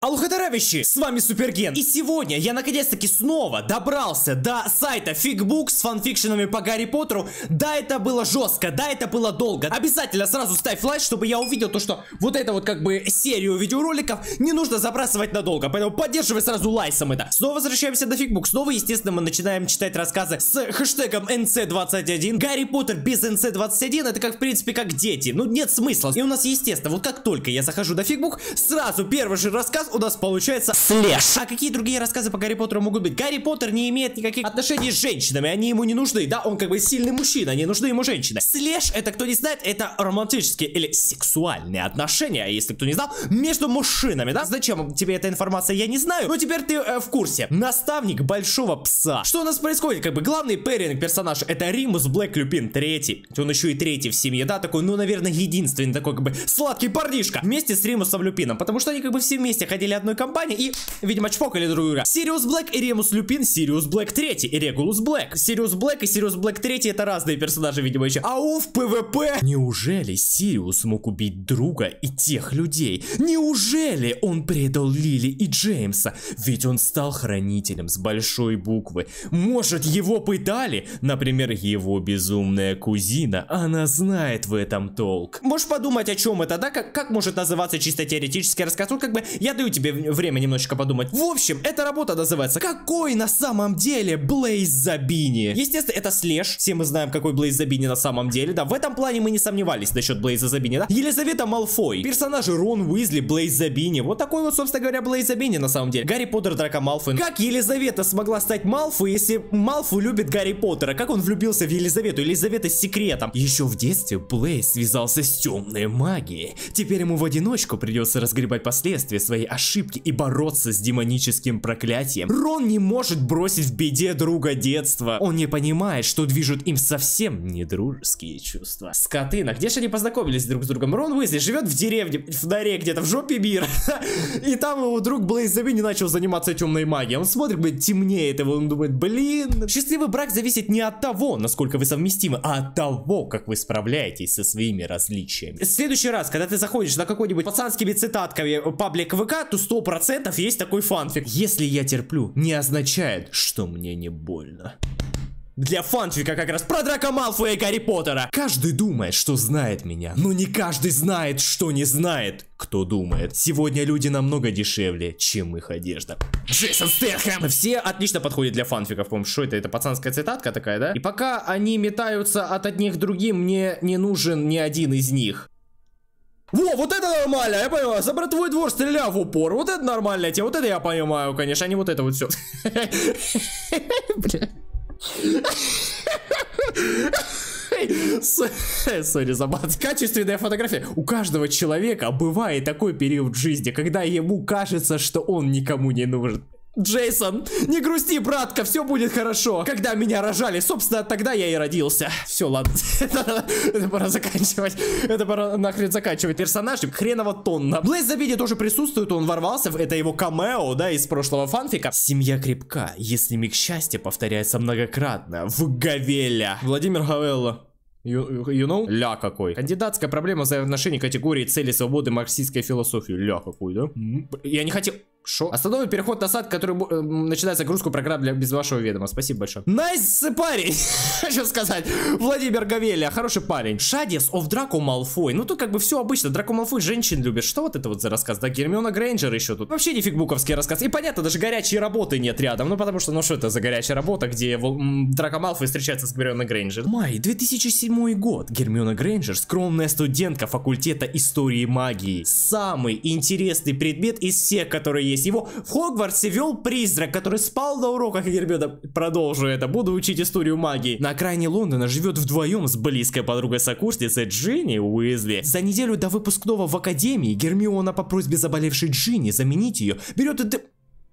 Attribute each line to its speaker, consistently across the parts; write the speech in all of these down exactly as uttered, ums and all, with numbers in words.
Speaker 1: Алло, товарищи, с вами Суперген. И сегодня я наконец-таки снова добрался до сайта Фикбук с фанфикшенами по Гарри Поттеру. Да, это было жестко, да, это было долго. Обязательно сразу ставь лайк, чтобы я увидел то, что вот это вот как бы серию видеороликов не нужно забрасывать надолго. Поэтому поддерживай сразу лайком это. Снова возвращаемся до Фикбук. Снова, естественно, мы начинаем читать рассказы с хэштегом эн си двадцать один. Гарри Поттер без эн си двадцать один это как, в принципе, как дети. Ну, нет смысла. И у нас, естественно, вот как только я захожу до Фикбук, сразу первый же рассказ у нас получается слэш. А какие другие рассказы по Гарри Поттеру могут быть? Гарри Поттер не имеет никаких отношений с женщинами, они ему не нужны, да, он как бы сильный мужчина, не нужны ему женщины. Слэш, это, кто не знает, это романтические или сексуальные отношения, если кто не знал, между мужчинами, да? Зачем тебе эта информация, я не знаю, но теперь ты э, в курсе. Наставник большого пса. Что у нас происходит? Как бы главный пэринг персонаж это Римус Блэк Люпин третий. Он еще и третий в семье, да, такой, ну, наверное, единственный такой как бы сладкий парнишка вместе с Римусом Люпином, потому что они как бы все вместе ходили одной компании и, видимо, чпокали друг друга. Сириус Блэк и Римус Люпин, Сириус Блэк третий и Регулус Блэк. Сириус Блэк и Сириус Блэк третий это разные персонажи, видимо, еще. Ау, в ПВП. Неужели Сириус мог убить друга и тех людей? Неужели он предал Лили и Джеймса? Ведь он стал хранителем с большой буквы. Может, его пытали? Например, его безумная кузина. Она знает в этом толк. Можешь подумать, о чем это, да? Как, как может называться чисто теоретический рассказ? Ну, как бы, я даю тебе время немножечко подумать. В общем, эта работа называется «Какой на самом деле Блейз Забини?». Естественно, это слэш. Все мы знаем, какой Блейз Забини на самом деле. Да, в этом плане мы не сомневались насчет Блейза Забини, да? Елизавета Малфой. Персонажи Рон Уизли, Блейз Забини. Вот такой вот, собственно говоря, Блейз Забини на самом деле. Гарри Поттер, Драко Малфой. Как Елизавета смогла стать Малфой, если Малфой любит Гарри Поттера? Как он влюбился в Елизавету? Елизавета с секретом. Еще в детстве Блейз связался с темной магией. Теперь ему в одиночку придется разгребать последствия своей ошибки и бороться с демоническим проклятием. Рон не может бросить в беде друга детства. Он не понимает, что движут им совсем не дружеские чувства. Скотына, где же они познакомились друг с другом? Рон Уизли живет в деревне, в норе где-то, в жопе мира. И там его друг Блейз Забини начал заниматься темной магией. Он смотрит, блин, темнеет его, он думает, блин. Счастливый брак зависит не от того, насколько вы совместимы, а от того, как вы справляетесь со своими различиями. В следующий раз, когда ты заходишь на какой-нибудь пацанскими цитатками паблик ВК, то сто процентов есть такой фанфик. Если я терплю, не означает, что мне не больно. Для фанфика как раз про Драко Малфоя и Гарри Поттера. Каждый думает, что знает меня, но не каждый знает, что не знает, кто думает. Сегодня люди намного дешевле, чем их одежда. Джейсон Стэтхэм. Все отлично подходят для фанфиков. Помню, что это? Это пацанская цитатка такая, да? И пока они метаются от одних к другим, мне не нужен ни один из них. Во, вот это нормально, я понимаю, за братвой двор стрелял в упор, вот это нормальная тема, вот это я понимаю, конечно, а не вот это вот все. Бля. Сори за бат. Качественная фотография. У каждого человека бывает такой период в жизни, когда ему кажется, что он никому не нужен. Джейсон, не грусти, братка, все будет хорошо. Когда меня рожали, собственно, тогда я и родился. Все, ладно, это пора заканчивать. Это пора нахрен заканчивать. Персонаж хреново тонна. Блейз Забини тоже присутствует, он ворвался, это его камео, да, из прошлого фанфика. Семья крепка, если миг счастья повторяется многократно. В Гавеля. Владимир Гавелла. You, you know? Ля какой. Кандидатская проблема за отношение категории цели свободы марксистской философии. Ля какой, да? Я не хотел... Шо? Останови переход на сайт, который э, начинает загрузку программ для, без вашего ведома. Спасибо большое. Найс парень. Хочу сказать. Владимир Гавеля, хороший парень. Шадис of Драко Малфой. Ну тут как бы все обычно. Драко Малфой женщин любит. Что вот это вот за рассказ? Да, Гермиона Грейнджер еще тут. Вообще не фигбуковский рассказ. И понятно, даже горячей работы нет рядом. Ну потому что, ну что это за горячая работа, где м, Драко Малфой встречается с Гермионой Грейнджер. Май, две тысячи седьмой год. Гермиона Грейнджер, скромная студентка факультета истории магии. Самый интересный предмет из всех, которые есть. Его в Хогвартсе вел призрак, который спал на уроках, и Гермиона, продолжу это, буду учить историю магии. На окраине Лондона живет вдвоем с близкой подругой-сокурсницей Джинни Уизли. За неделю до выпускного в академии Гермиона по просьбе заболевшей Джинни заменить ее берет и...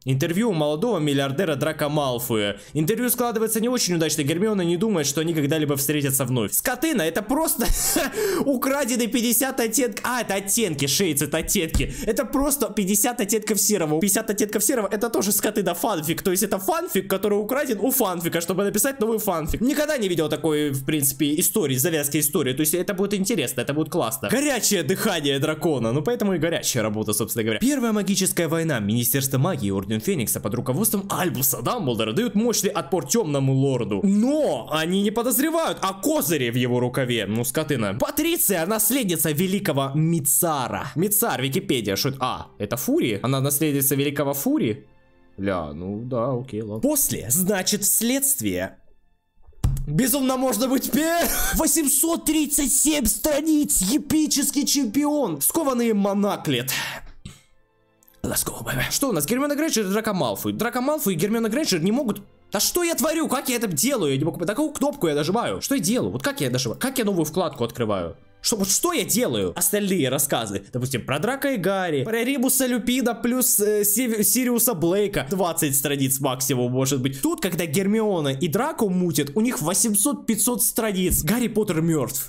Speaker 1: Интервью у молодого миллиардера Драко Малфоя. Интервью складывается не очень удачно. Гермиона не думает, что они когда-либо встретятся вновь. Скотына, это просто украденный пятьдесят оттенков. А, это оттенки, шейдс, это оттенки. Это просто пятьдесят оттенков серого. пятьдесят оттенков серого, это тоже скотына фанфик. То есть это фанфик, который украден у фанфика, чтобы написать новый фанфик. Никогда не видел такой, в принципе, истории, завязки истории. То есть это будет интересно, это будет классно. Горячее дыхание дракона. Ну поэтому и горячая работа, собственно говоря. Первая магическая война. Министерство магии и Орден Феникса под руководством Альбуса Дамблдора дают мощный отпор темному лорду. Но они не подозревают о козыре в его рукаве. Ну, скотына. Патриция, наследница великого Мицара. Мицар, Википедия, что это? А, это Фурии? Она наследница великого Фурии? Ля, ну да, окей, ладно. После, значит, вследствие. Безумно можно быть первым. восемьсот тридцать семь страниц. Эпический чемпион. Скованные Монаклет. Let's go, baby. Что у нас? Гермиона Грейнджер и Драко Малфой. Драко Малфой и Гермиона Грейнджер не могут... Да что я творю? Как я это делаю? Я не могу... Такую кнопку я нажимаю. Что я делаю? Вот как я нажимаю? Как я новую вкладку открываю? Что, вот что я делаю? Остальные рассказы, допустим, про Драко и Гарри, про Рибуса Люпина плюс э, Сириуса Блейка, двадцать страниц максимум может быть. Тут, когда Гермиона и Драко мутят, у них восемьсот-пятьсот страниц. Гарри Поттер мертв.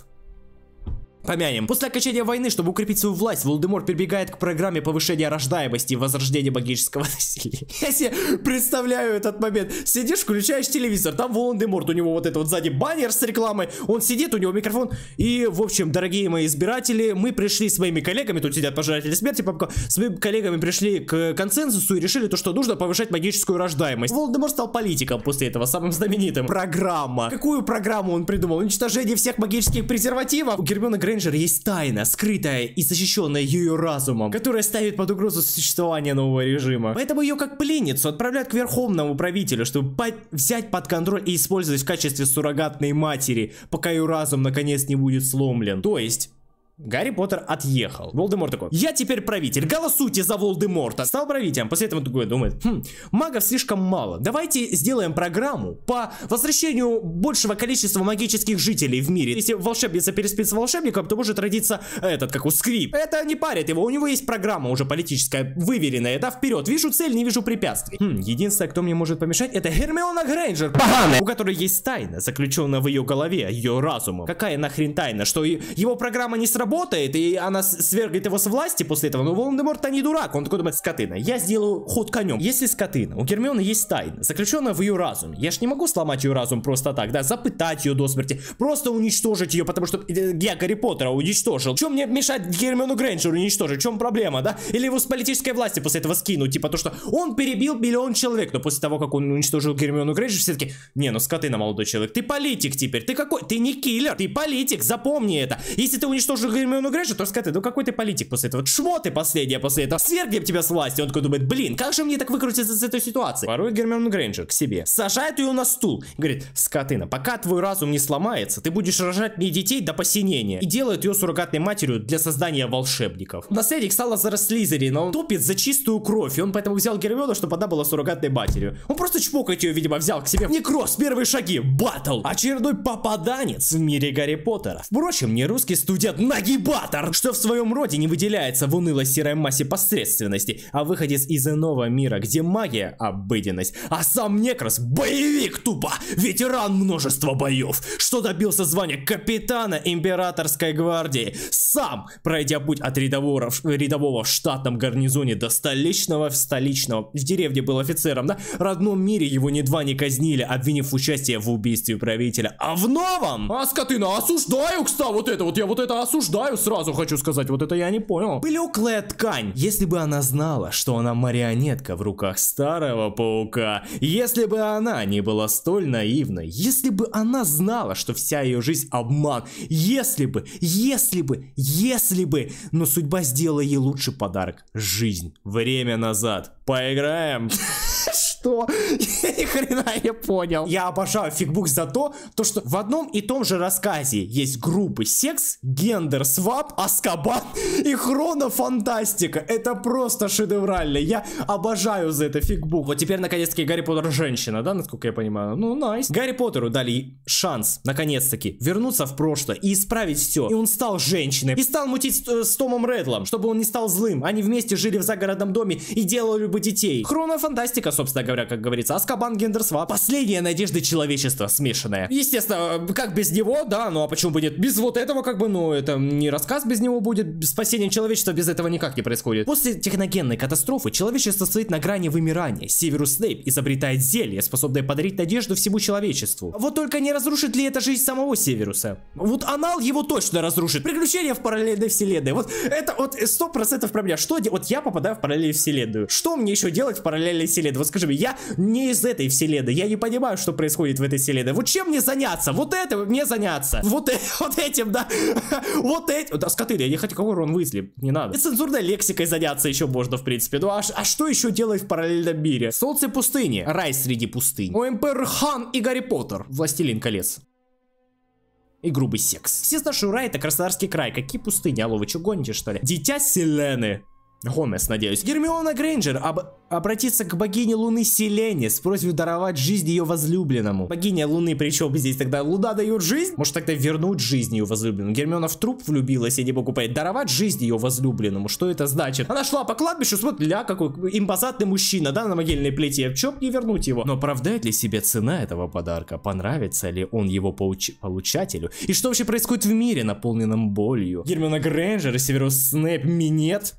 Speaker 1: Помянем. После окончания войны, чтобы укрепить свою власть, Волдеморт прибегает к программе повышения рождаемости и возрождения магического насилия. Я себе представляю этот момент. Сидишь, включаешь телевизор, там Волдеморт, у него вот это вот сзади баннер с рекламой, он сидит, у него микрофон. И, в общем, дорогие мои избиратели, мы пришли с моими коллегами, тут сидят пожиратели смерти, с моими коллегами пришли к консенсусу и решили то, что нужно повышать магическую рождаемость. Волдеморт стал политиком после этого, самым знаменитым. Программа. Какую программу он придумал? Уничтожение всех магических презервативов? У Гермионы Грейнджер есть тайна, скрытая и защищенная ее разумом, которая ставит под угрозу существование нового режима. Поэтому ее как пленницу отправляют к верховному правителю, чтобы по взять под контроль и использовать в качестве суррогатной матери, пока ее разум наконец не будет сломлен. То есть... Гарри Поттер отъехал. Волдеморт такой: я теперь правитель, голосуйте за Волдеморта. Стал правителем. После этого такой думает: хм, магов слишком мало. Давайте сделаем программу по возвращению большего количества магических жителей в мире. Если волшебница переспит с волшебником, то может родиться этот, как у Сквиб. Это не парит его, у него есть программа уже политическая, выверенная, да, вперед. Вижу цель, не вижу препятствий. Хм, единственное, кто мне может помешать, это Гермиона Грейнджер, поганая, у которой есть тайна, заключенная в ее голове, ее разумом. Какая нахрен тайна? Что его программа не сработает? Работает, и она свергает его с власти после этого. Но Волдеморт-то не дурак. Он такой думает: скотына, я сделаю ход конем. Если скотына, у Гермионы есть тайна, заключенная в ее разуме. Я ж не могу сломать ее разум просто так, да, запытать ее до смерти, просто уничтожить ее, потому что я Гарри Поттера уничтожил. Чем мне мешать Гермиону Грейнджеру уничтожить? В чем проблема, да? Или его с политической власти после этого скинуть, типа то, что он перебил миллион человек, но после того, как он уничтожил Гермиону Грейнджер, все таки: не, ну скотына, молодой человек, ты политик теперь, ты какой? Ты не киллер, ты политик, запомни это. Если ты уничтожил Гермиону Грейнджер, то скажи: ну какой ты политик после этого? Шмо ты последняя после этого. Свергнем тебя с власти. Он такой думает: блин, как же мне так выкрутиться из этой ситуации? Ворует Гермиону Грейнджер к себе, сажает ее на стул, говорит: скотына, пока твой разум не сломается, ты будешь рожать мне детей до посинения. И делает ее суррогатной матерью для создания волшебников. Наследник Салазара Слизерина, он топит за чистую кровь, и он поэтому взял Гермиону, чтобы она была суррогатной матерью. Он просто чпокать ее, видимо, взял к себе. Некроз, первые шаги, баттл. Очередной попаданец в мире Гарри Поттера. Впрочем, не русский студент Нагибатор, что в своем роде не выделяется в унылой серой массе посредственности, а выходец из иного мира, где магия — обыденность, а сам Некроз — боевик тупо, ветеран множества боев, что добился звания капитана императорской гвардии, сам пройдя путь от рядового, рядового в штатном гарнизоне до столичного в столичного. В деревне был офицером, да? В родном мире его едва не казнили, обвинив участие в убийстве правителя, а в новом... А, скотына, осуждаю, кстати, вот это вот, я вот это осуждаю сразу. Сразу хочу сказать, вот это я не понял. Блеклая ткань. Если бы она знала, что она марионетка в руках старого паука, если бы она не была столь наивной, если бы она знала, что вся ее жизнь обман, если бы, если бы, если бы, но судьба сделала ей лучший подарок — жизнь. Время назад. Поиграем? Что? Ни хрена я понял. Я обожаю фигбук за то, то, что в одном и том же рассказе есть группы секс, гендер, свап, Азкабан и хронофантастика. Это просто шедеврально. Я обожаю за это фигбук. Вот теперь наконец-таки Гарри Поттер женщина, да, насколько я понимаю? Ну, найс. Гарри Поттеру дали шанс, наконец-таки, вернуться в прошлое и исправить все. И он стал женщиной. И стал мутить с, с Томом Реддлом, чтобы он не стал злым. Они вместе жили в загородном доме и делали бы бы детей. Хронофантастика, собственно говоря, как говорится. Азкабан гендерсвап. Последняя надежда человечества смешанная. Естественно, как без него, да, ну а почему бы нет? Без вот этого, как бы, ну, это не рассказ без него будет. Спасение человечества без этого никак не происходит. После техногенной катастрофы человечество стоит на грани вымирания. Северус Снейп изобретает зелье, способное подарить надежду всему человечеству. Вот только не разрушит ли это жизнь самого Северуса? Вот анал его точно разрушит. Приключения в параллельной вселенной. Вот это вот сто процентов про меня. Что делать? Вот я попадаю в параллельную вселенную. Что мне еще делать в параллельной вселенной? Вот скажи мне, я не из этой вселенной. Я не понимаю, что происходит в этой вселенной. Вот чем мне заняться? Вот это мне заняться. Вот, э, вот этим, да. Вот этим. Да, скоты, я не хочу, кого Рон Уизли. Не надо. И цензурной лексикой заняться еще можно, в принципе. Ну а, а что еще делать в параллельном мире? Солнце пустыни. Рай среди пустынь. ОМПР Хан и Гарри Поттер. Властелин колец. И грубый секс. Все знают, что Рай — это Краснодарский край. Какие пустыни? Алло, вы что гоните, что ли? Дитя Селены. Гомес, надеюсь. Гермиона Грейнджер об... обратится к богине Луны Селене с просьбой даровать жизнь ее возлюбленному. Богиня Луны, причем здесь тогда Луна дает жизнь? Может тогда вернуть жизнь ее возлюбленному? Гермиона в труп влюбилась, я не могу понять. Даровать жизнь ее возлюбленному, что это значит? Она шла по кладбищу, смотри, ля, какой импозантный мужчина, да, на могильной плите. В чем не вернуть его? Но оправдает ли себе цена этого подарка? Понравится ли он его получ... получателю? И что вообще происходит в мире, наполненном болью? Гермиона Грейнджер и Северус Снейп минет.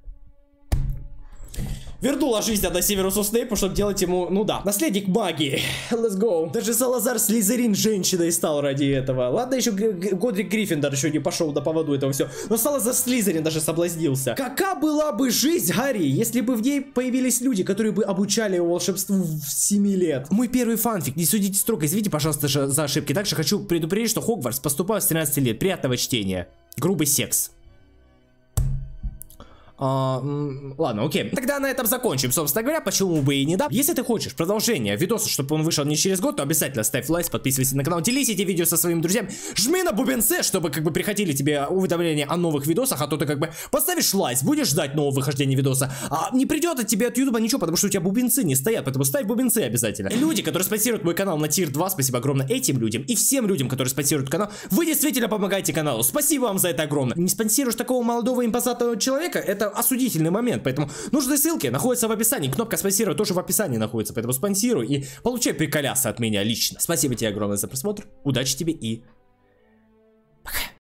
Speaker 1: Вернула жизнь одна Северусу Снейпу, чтобы делать ему, ну да, наследник магии. Let's go. Даже Салазар Слизерин женщиной стал ради этого. Ладно, еще Годрик Гриффиндор еще не пошел на поводу этого все. Но Салазар Слизерин даже соблазнился. Какая была бы жизнь Гарри, если бы в ней появились люди, которые бы обучали его волшебству в семи лет? Мой первый фанфик, не судите строго, извините, пожалуйста, за ошибки. Также хочу предупредить, что Хогвартс поступает с тринадцати лет. Приятного чтения. Грубый секс. А, ладно, окей. Тогда на этом закончим, собственно говоря, почему бы и не да. Если ты хочешь продолжение видоса, чтобы он вышел не через год, то обязательно ставь лайк, подписывайся на канал, делись эти видео со своими друзьями, жми на бубенце, чтобы как бы приходили тебе уведомления о новых видосах, а то ты как бы поставишь лайк, будешь ждать нового выхождения видоса, а не придет от тебя от ютуба ничего, потому что у тебя бубенцы не стоят, поэтому ставь бубенцы обязательно. Люди, которые спонсируют мой канал на тир два, спасибо огромное этим людям и всем людям, которые спонсируют канал, вы действительно помогаете каналу, спасибо вам за это огромное. Не спонсируешь такого молодого импозантного человека, это осудительный момент, поэтому нужные ссылки находятся в описании, кнопка спонсировать тоже в описании находится, поэтому спонсируй и получай приколясы от меня лично. Спасибо тебе огромное за просмотр, удачи тебе и